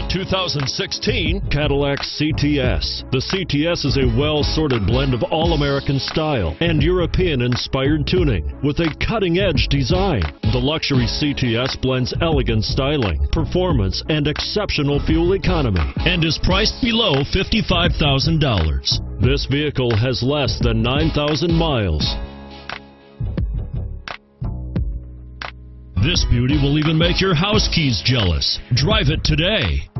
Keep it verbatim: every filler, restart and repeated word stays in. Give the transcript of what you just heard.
two thousand sixteen Cadillac C T S. The C T S is a well-sorted blend of all-American style and European-inspired tuning with a cutting-edge design. The luxury C T S blends elegant styling, performance, and exceptional fuel economy and is priced below fifty-five thousand dollars. This vehicle has less than nine thousand miles. This beauty will even make your house keys jealous. Drive it today.